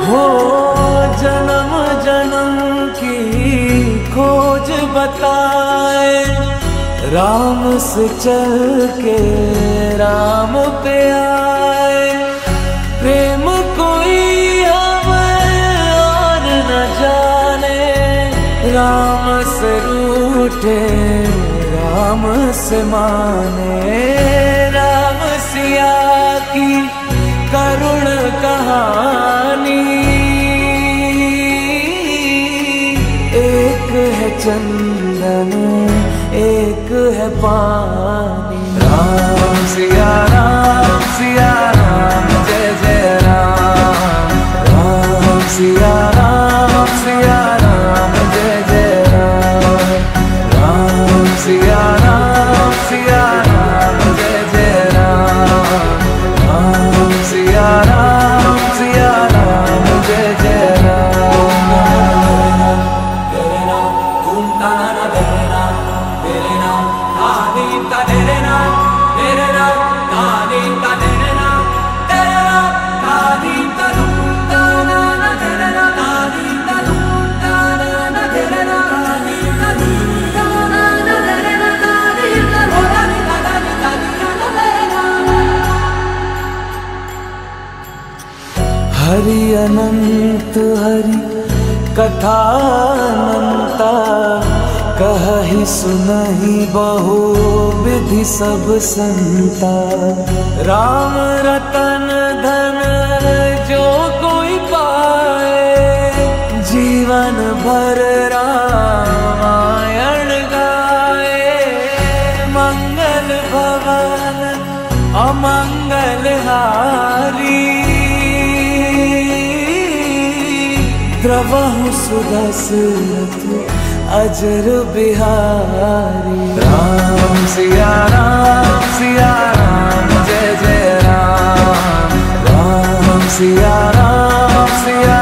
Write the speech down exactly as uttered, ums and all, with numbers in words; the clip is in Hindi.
हो जन्म जन्म की खोज बताए, राम से चल के राम पे आए। प्रेम कोई हमें और न जाने, राम से रूठे राम से माने। राम सिया की करुण कहानी, एक है चंदन एक है पानी। राम सिया राम सिया राम जय जय राम। राम सिया राम सिया राम जय जय राम। राम सिया राम सिया राम जय जय राम। राम सिया राम सिया राम जय जय राम। तेरे नाम घूमता ना तेरे नाम, तेरे नाम आदि का तेरे नाम, तेरे नाम आदि का तेरे नाम, तेरे नाम आदि का घूमता ना तेरे नाम, आदि का घूमता ना तेरे नाम, आदि का घूमता ना तेरे नाम, आदि का घूमता ना तेरे नाम। हरि अनंत हरि कथा अनंता, कहि सुनहि बहु विधि सब संता। राम रतन धन जो कोई पाए, जीवन भर रामायण गाए। मंगल भवन अमंगल हारी, द्रवहु सुदशरथ अजर बिहारी। राम सिया राम सिया राम जय जय राम। राम सिया राम सिया